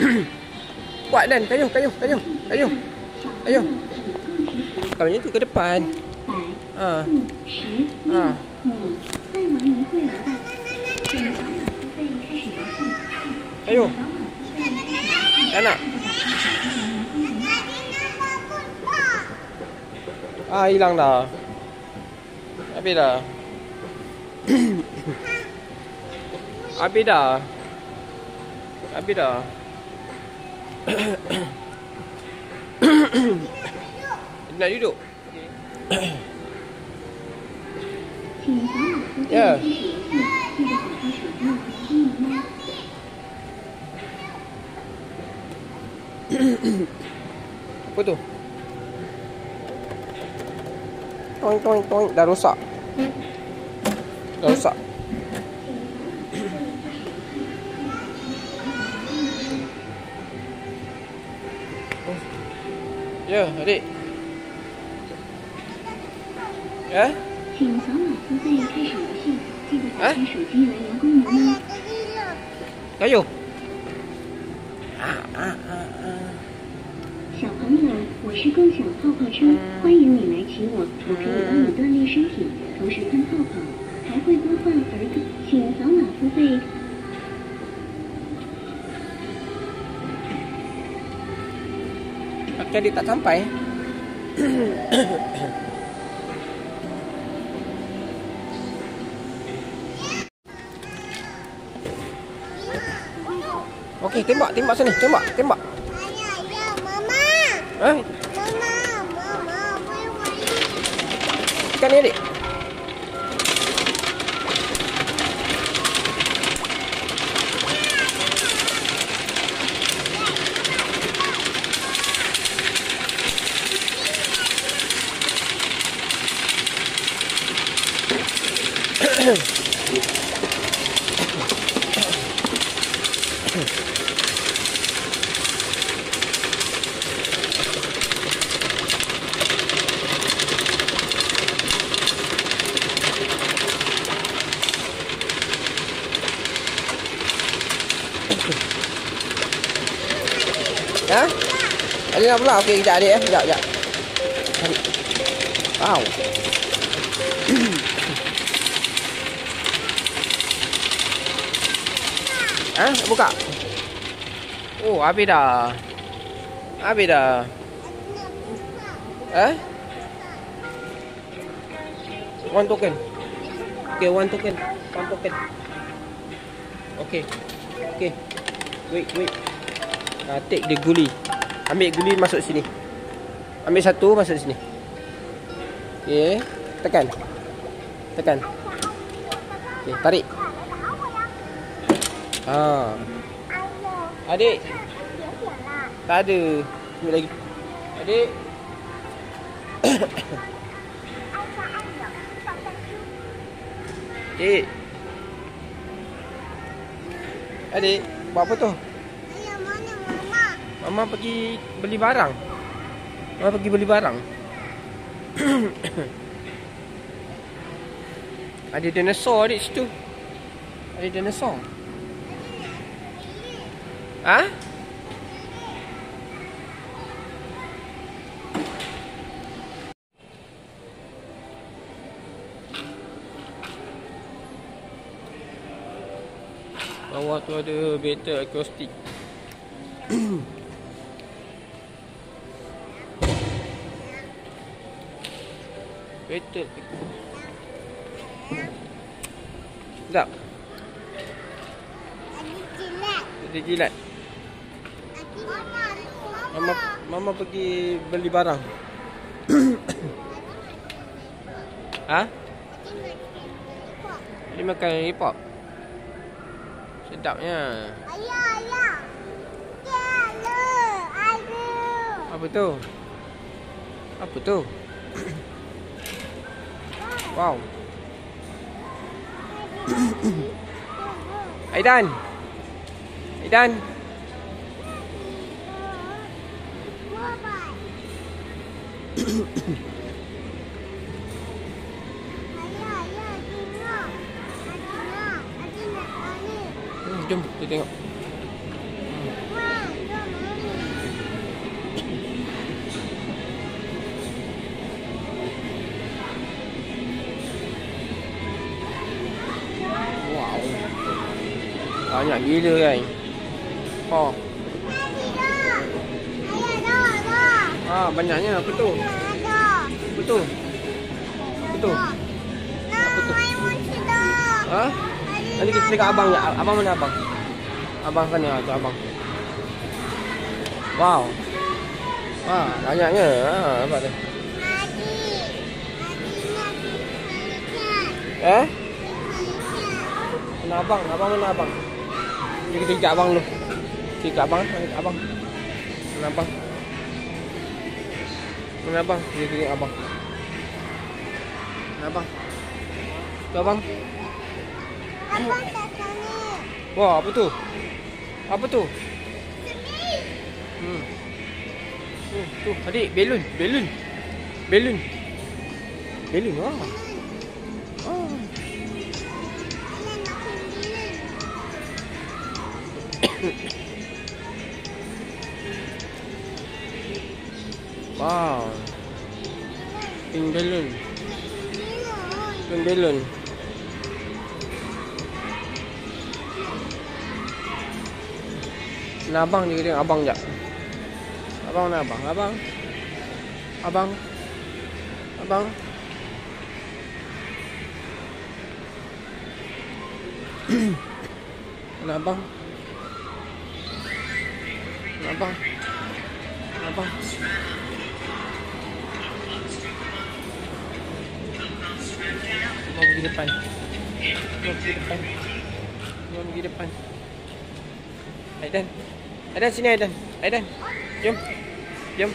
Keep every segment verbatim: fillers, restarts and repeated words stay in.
Kuat Dan, kayu, kayu, kayu, kayu. Kayu. Kalau ni tu ke depan. Ha. Ha. Kayu. Tak nak. Ah, hilang dah. Habis dah. Habis dah. Habis dah. Nak duduk? Ya. Apa tu? Toing toing toing, dah rosak. Dah rosak. Ya, adik. Ya? Ha? Kayu. Ah, ah, ah, ah. 小朋友，我是共享泡泡车，欢迎你来骑我，我可以帮你锻炼身体，同时喷泡泡，还会播放儿歌，请扫码付费。 Jadi tak sampai. Okey, tembak, tembak sini, tembak, tembak. Ayah, ayah, mama. Eh? Mama, mama, boleh boleh. Ikan ni, adik. Ya? Adik nak pula? Okey, kejap adik ya. Kejap, kejap. Wow. Ha? Buka. Oh, habis dah. Habis dah. Eh? One token. Okay, one token. One token. Okay. Okay. Wait, wait. Uh, take the guli. Ambil guli masuk sini. Ambil satu masuk sini. Okay. Tekan. Tekan. Okay, tarik. Ha. Adik. Tak ada. Ambil lagi. Adik. Adik. Adik, buat apa tu? Ayah, mana mama? Mama pergi beli barang. Mama pergi beli barang. Ada dinosaur adik situ. Ada dinosaur. Ha? Bawah tu ada battle akustik. Battle. Sedap. Adik jilat. Dia jilat. Adik mama. Mama mama pergi beli barang. Ha? Dia makan lollipop. Sedapnya. Ayah, ayah. Hello, ayah. Apa tu? Apa tu? Wow. Aidan. Aidan. Hmm, jom kita tengok. Banyak gila kan. Oh. Ah, banyaknya. Apa tu? Apa tu? Apa tu? Apa tu? Ha? Nanti kita dekat abang je. Abang mana abang? Abang kan ya, tu abang. Wow. Wah, banyaknya. Ha, nampak tu. Eh? Mana abang? Abang mana abang? Jadi kita dekat abang dulu. Dekat abang, dekat abang. Mana abang? Mana abang? Dia tengok abang. Mana abang? Tu abang. Abang tak sana. Wah, apa tu? Apa tu? Hmm. Oh, tu, adik, belon, belon. Belon. Belon, wah. Oh. Wow. Pink balloon. Pink balloon. Nah, abang dia kata abang jap. Abang mana abang? Abang. Abang. Abang. Mana abang? Mana abang? Mana abang? Mau pergi depan. Mau pergi depan. Mau pergi depan. Aidan. Aidan sini Aidan. Aidan. Jom. Jom.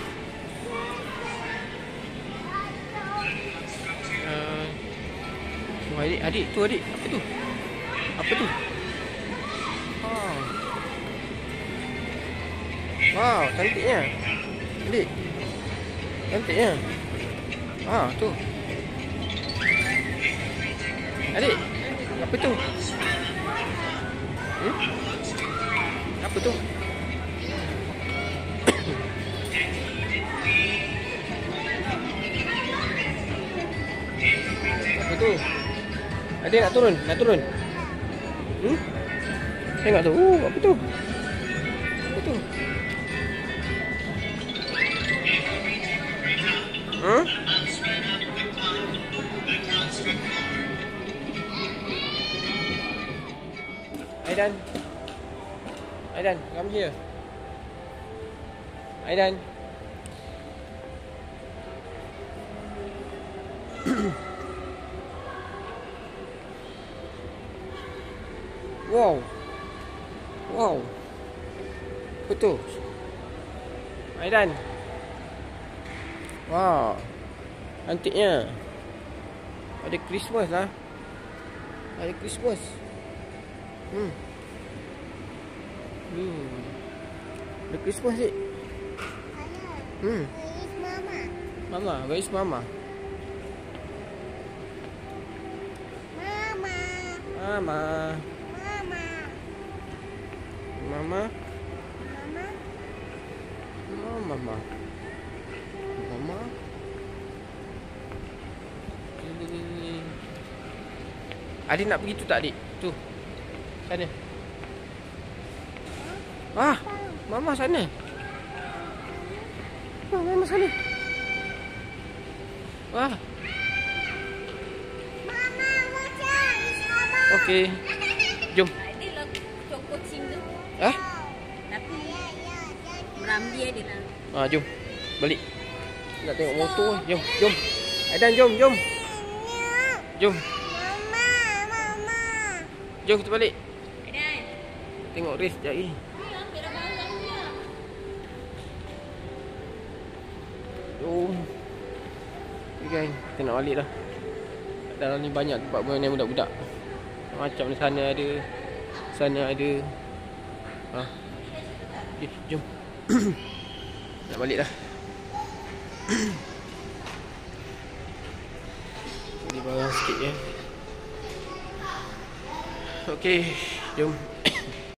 Uh, oh, adik, adik, tu adik. Apa tu? Apa tu? Wow. Wow, cantiknya. Adik. Cantiknya. Ah, tu. Adik, apa tu? Hmm? Apa tu? Apa tu? Adik nak turun? Nak turun? Hmm? Tengok tu. Uh, apa tu? Apa tu? Hmm? Aidan. Aidan, come here. Aidan. Wow. Wow. Betul. Aidan. Wow. Cantiknya. Ada Christmas lah. Ada Christmas. Hmm. Hmm. The Christmas ni. Hmm. Where is Mama? Mama, where is Mama? Mama. Mama. Mama. Mama. Mama. Oh, Mama. Mama. Adik nak pergi tu tak adik? Tu. Sana. Ah, Mama sana. Oh, Mama sana. Wah. Mama, watch out. It's Mama. Okey. Jom. Dia lah cok kucing tu. Eh? Tapi Ya, ya, jangan. merambi dia lah. Ah, jom. Balik. Nak tengok motor. Jom, jom. Aidan, jom, jom. Jom. Mama, Mama. Jom kita balik. Aidan. Tengok race sekejap lagi. Ni ambil dah barang dia. Jom. Okay, gang. Kita nak balik dah. Dalam ni banyak tempat bermain budak-budak. Macam ni sana ada. Sana ada. Ha. Okay, jom. Nak balik dah. Beli barang sikit je. Okey, jom.